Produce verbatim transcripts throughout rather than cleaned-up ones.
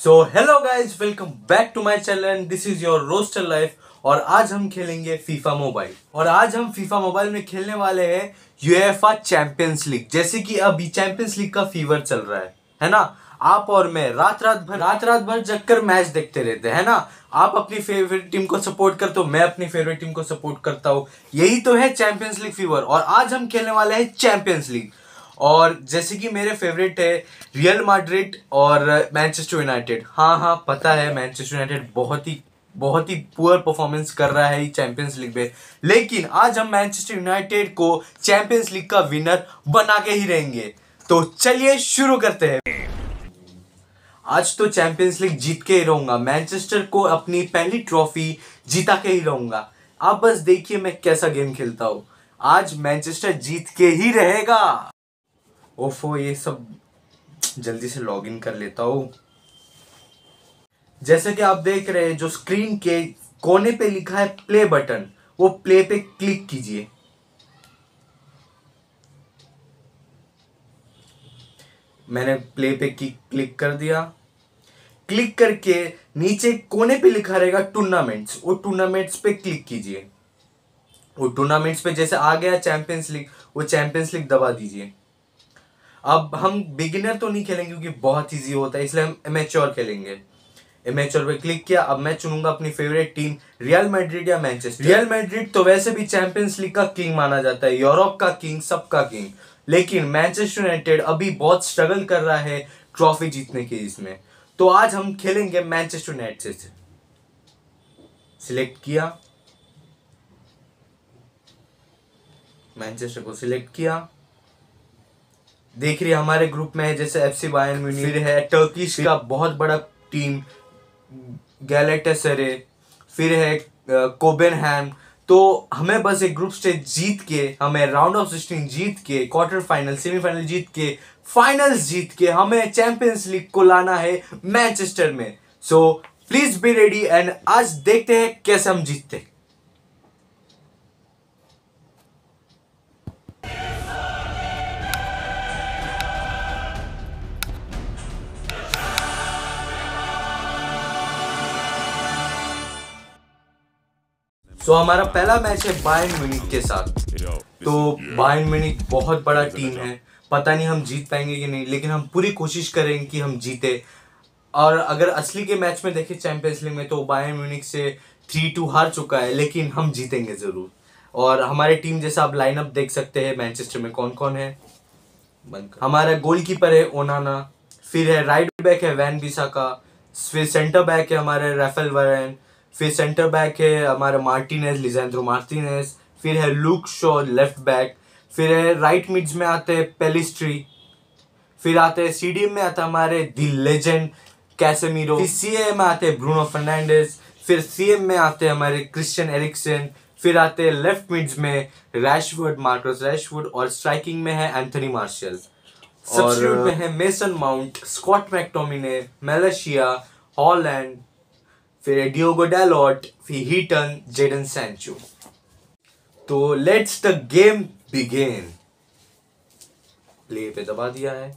So hello guys, welcome back to my channel. This is your roster life और आज हम खेलेंगे FIFA mobile. और आज हम फीफा मोबाइल में खेलने वाले हैं यूएफए चैंपियंस लीग। जैसे कि अभी चैंपियंस लीग का फीवर चल रहा है है ना। आप और मैं रात रात भर रात रात भर जगकर मैच देखते रहते हैं ना। आप अपनी फेवरेट टीम को सपोर्ट करते हो, मैं अपनी फेवरेट टीम को सपोर्ट करता हूँ। यही तो है चैंपियंस लीग फीवर। और आज हम खेलने वाले हैं चैंपियंस लीग। और जैसे कि मेरे फेवरेट है रियल मैड्रिड और मैनचेस्टर यूनाइटेड। हाँ हाँ पता है, मैनचेस्टर यूनाइटेड बहुत ही बहुत ही पुअर परफॉर्मेंस कर रहा है चैंपियंस लीग में, लेकिन आज हम मैनचेस्टर यूनाइटेड को चैंपियंस लीग का विनर बना के ही रहेंगे। तो चलिए शुरू करते हैं। आज तो चैंपियंस लीग जीत के ही रहूंगा, मैनचेस्टर को अपनी पहली ट्रॉफी जीता के ही रहूंगा। आप बस देखिए मैं कैसा गेम खेलता हूँ। आज मैनचेस्टर जीत के ही रहेगा। ओफो, ये सब जल्दी से लॉगिन कर लेता हूँ। जैसे कि आप देख रहे हैं, जो स्क्रीन के कोने पे लिखा है प्ले बटन, वो प्ले पे क्लिक कीजिए। मैंने प्ले पे क्लिक कर दिया। क्लिक करके नीचे कोने पे लिखा रहेगा टूर्नामेंट्स, वो टूर्नामेंट्स पे क्लिक कीजिए। वो टूर्नामेंट्स पे जैसे आ गया चैंपियंस लीग, वो चैंपियंस लीग दबा दीजिए। अब हम बिगिनर तो नहीं खेलेंगे क्योंकि बहुत इजी होता है, इसलिए हम एमेच्योर खेलेंगे। एमेच्योर पे क्लिक किया। अब मैं चुनूंगा अपनी फेवरेट टीम रियल मैड्रिड या मैनचेस्टर। रियल मैड्रिड तो वैसे भी चैंपियंस लीग का किंग माना जाता है, यूरोप का किंग, सबका किंग। लेकिन मैनचेस्टर यूनाइटेड अभी बहुत स्ट्रगल कर रहा है ट्रॉफी जीतने के इसमें। तो आज हम खेलेंगे मैनचेस्टर यूनाइटेड से। सिलेक्ट किया, मैनचेस्टर को सिलेक्ट किया। देख रही हमारे ग्रुप में है जैसे एफसी बायर्न म्यूनिख, फिर है टर्किश का बहुत बड़ा टीम गैलेटासराय, फिर है कोपेनहेगन। तो हमें बस एक ग्रुप स्टेज जीत के, हमें राउंड ऑफ सिक्सटीन जीत के, क्वार्टर फाइनल, सेमीफाइनल जीत के, फाइनल्स जीत के हमें चैंपियंस लीग को लाना है मैनचेस्टर में। So please be ready and आज देखते हैं कैसे हम जीतते हैं। तो so, हमारा पहला मैच है बायर्न म्यूनिख के साथ। तो बायर्न म्यूनिख बहुत बड़ा टीम है, पता नहीं हम जीत पाएंगे कि नहीं, लेकिन हम पूरी कोशिश करेंगे कि हम जीते। और अगर असली के मैच में देखें चैंपियंस लीग में, तो बायर्न म्यूनिख से थ्री टू हार चुका है, लेकिन हम जीतेंगे जरूर। और हमारे टीम जैसा आप लाइनअप देख सकते हैं मैनचेस्टर में कौन कौन है। हमारा गोलकीपर है ओनाना, फिर है राइट बैक है वैन बिसाका, फिर सेंटर बैक है हमारे राफेल वारेन, फिर सेंटर बैक है हमारा मार्टिनेज, लिजेंड्रो मार्टिनेज, फिर है लुक शॉ लेफ्ट बैक, फिर है राइट मिड्स में आते हैं पेलिस्ट्री, फिर आते हैं सीडीएम में आता है हमारे दी लेजेंड कैसेमीरो, फिर सीएम में आते हैं ब्रूनो फर्नांडिस, फिर सीएम में आते हैं हमारे क्रिस्टियन एरिक्सन, फिर आते हैं लेफ्ट मिड्स में रैशवर्ड, मार्कस रैशवर्ड, और स्ट्राइकिंग में है एंथनी मार्शियल। सब्स्टिट्यूट में है Mason Mount, Scott McTominay, Malacia, Hojlund, फिर डियोगो डैलॉट, फिर हीटन, जेडन सैंचो। तो let's the game begin. Play पे दबा दिया है।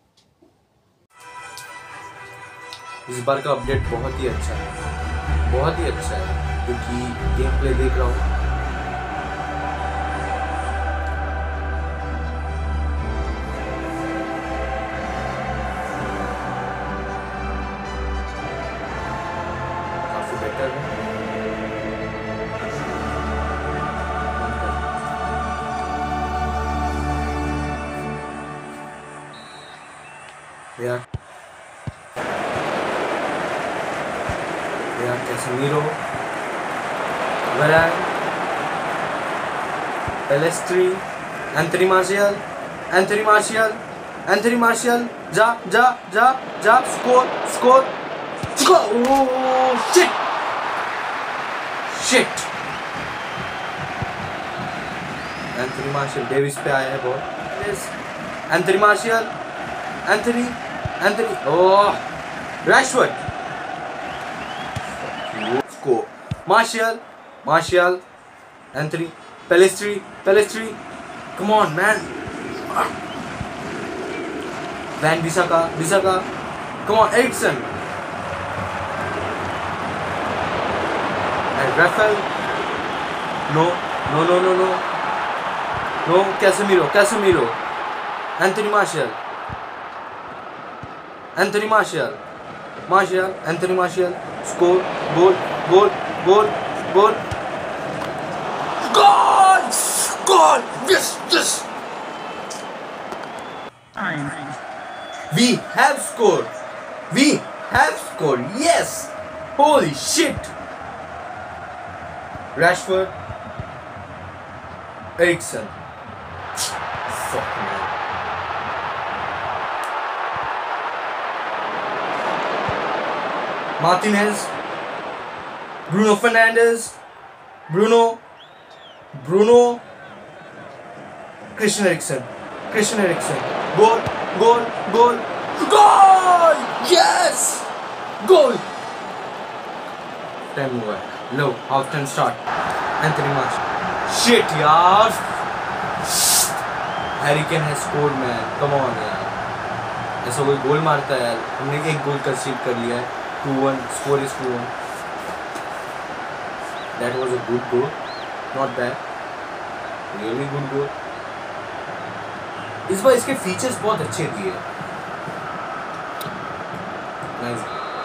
इस बार का अपडेट बहुत ही अच्छा है, बहुत ही अच्छा है, क्योंकि गेम प्ले देख रहा हूँ। यार यार Casemiro, Varane, Pellistri, Anthony Martial, Anthony Martial, Anthony Martial, जा जा जा जा, score score score. Oh shit shit. Anthony Martial Davies पे आया है बॉल। Anthony Martial, Anthony Anthony oh Rashford, को Martial Martial, Anthony, Pellistri Pellistri, come on man, Wan Bissaka Bissaka, come on Eriksen, and Rafael. No, no, no, no, no. No, Casemiro, Casemiro. Anthony Martial. Anthony Martial. Martial, Anthony Martial. Score, goal, goal, goal, goal. Goal! Goal! Yes, yes! We have scored. We have scored. Yes! Holy shit! Rashford. Eriksen. Fuck man. Martinez. Bruno Fernandes. Bruno. Bruno. Christian Eriksen. Christian Eriksen. Goal. Goal. Goal. Goal! Yes! Goal! Time over. Low. Half time start. Anthony Martial. Shit, yaar. Harry Kane has scored, man. Come on, यार. ऐसा कोई गोल मारता है यार. हमने एक गोल कंसीड कर लिया है. two one. Score is two one. That was a good goal. Not bad. Really good goal. इस बार इसके फीचर्स बहुत अच्छे दिए. Nice.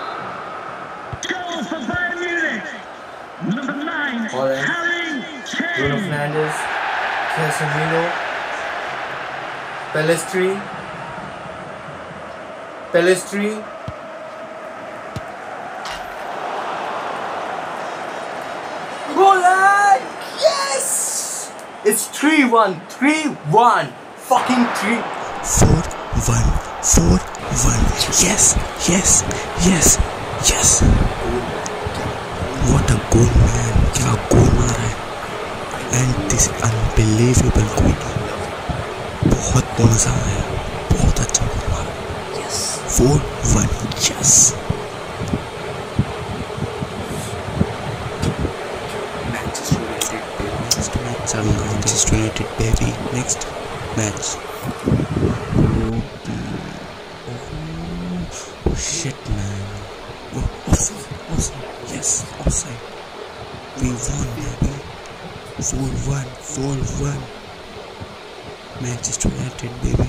Goal for Bayern Munich. Number nine. Harry Kane. Bruno Fernandes. Casemiro. Pellistri. Pellistri. Goal! Yes! It's three one. three one. Fucking three. four one. four one. Yes, yes, yes, yes. What a goal, man. क्या goal मारा है. And this unbelievable goal. बहुत मजा आया. बहुत अच्छा goal मारा. Yes. four one. Yes. Manchester United. Next match. Manchester United, baby. Next match. Oh shit, man. Oh, offside, offside. Yes, offside. We won, baby. four one, four one. Manchester United, baby.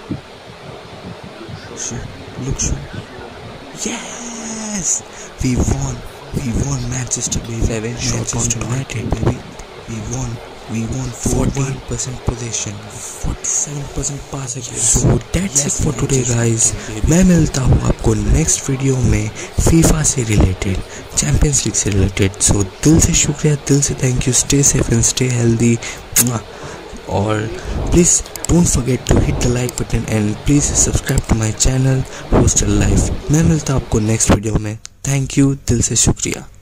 Sure, look sure. Yes! We won. We won Manchester, baby. Manchester United, baby. We won. We won fourteen percent possession, forty-seven percent pass accuracy. So that's yes, it for today, guys. मैं मिलता हूँ आपको next video में FIFA से related, Champions League से related. So दिल से शुक्रिया, दिल से thank you. Stay safe and stay healthy. और please don't forget to hit the like button and please subscribe to my channel hostel life. मैं मिलता हूँ आपको नेक्स्ट वीडियो में. थैंक यू, दिल से शुक्रिया.